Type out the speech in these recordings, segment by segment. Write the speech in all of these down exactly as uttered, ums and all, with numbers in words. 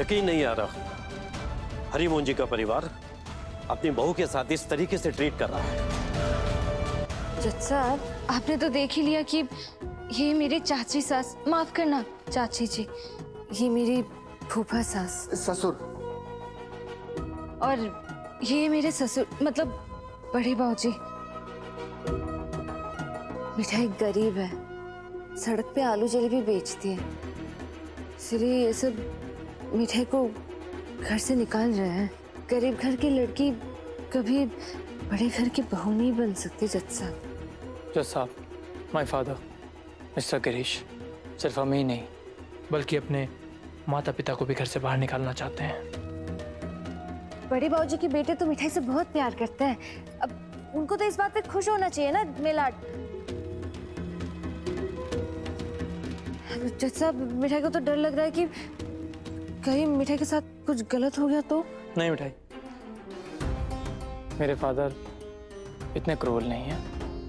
यकीन नहीं आ रहा, हरिमोहन जी का परिवार अपनी बहू के साथ इस तरीके से ट्रीट कर रहा है। जज साहब, आपने तो देख ही लिया कि ये मेरी चाची सास, माफ करना चाची जी, ये मेरी फूफा सास, ससुर, और ये मेरे ससुर मतलब बड़े बाबूजी। मिठाई गरीब है, सड़क पे आलू जलेबी बेचती है, इसलिए ये सब मिठाई को घर से निकाल रहे हैं। गरीब घर की लड़की कभी बड़े घर की बहू नहीं बन सकती। जज साहब जज साहब, माय फादर मिस्टर गिरीश सिर्फ हमें ही नहीं बल्कि अपने माता पिता को भी घर से बाहर निकालना चाहते हैं। बड़े बाबूजी के बेटे तो मिठाई से बहुत प्यार करते हैं, अब उनको तो इस बात पे खुश होना चाहिए ना मेलाट। जज साहब, मिठाई को तो डर लग रहा है कि कहीं मिठाई के साथ कुछ गलत हो गया तो। नहीं मिठाई, मेरे फादर इतने क्रूर नहीं है।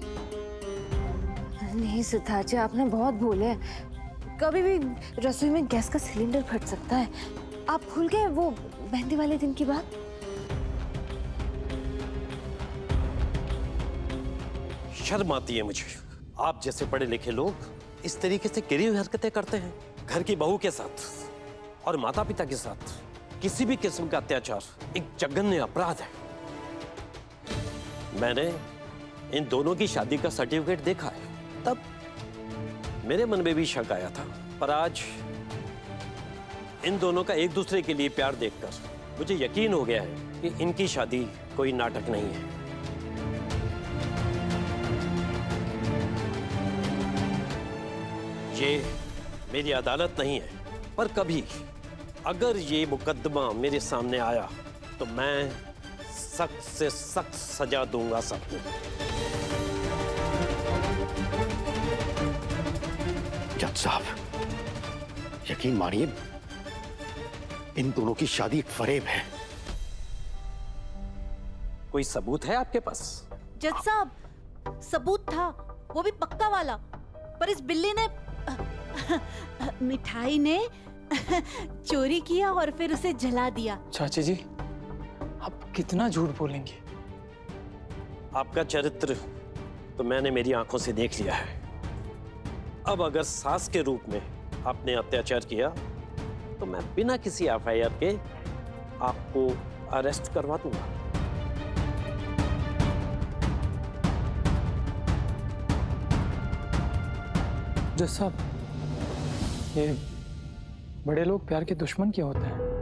नहीं सिद्धार्थ जी, आपने बहुत भूले हैं। कभी भी रसोई में गैस का सिलेंडर फट सकता है। आप भूल गए वो मेहंदी वाले दिन की बात? शर्म आती है मुझे, आप जैसे पढ़े लिखे लोग इस तरीके से गिरी हुई हरकतें करते हैं। घर की बहू के साथ और माता पिता के साथ किसी भी किस्म का अत्याचार एक जघन्य अपराध है। मैंने इन दोनों की शादी का सर्टिफिकेट देखा है, तब मेरे मन में भी शक आया था, पर आज इन दोनों का एक दूसरे के लिए प्यार देखकर मुझे यकीन हो गया है कि इनकी शादी कोई नाटक नहीं है। ये मेरी अदालत नहीं है, पर कभी अगर ये मुकदमा मेरे सामने आया तो मैं सख्त से सख्त सजा दूंगा सबको। जज साहब, यकीन मानिए इन दोनों की शादी एक फरेब है। कोई सबूत है आपके पास? जज साहब, सबूत था, वो भी पक्का वाला, पर इस बिल्ली ने मिठाई ने चोरी किया और फिर उसे जला दिया। चाची जी, आप कितना झूठ बोलेंगे? आपका चरित्र तो मैंने मेरी आंखों से देख लिया है। अब अगर सास के रूप में आपने अत्याचार किया तो मैं बिना किसी एफ आई आर के आपको अरेस्ट करवा दूंगा। जज साहब, ये बड़े लोग प्यार के दुश्मन क्यों होते हैं?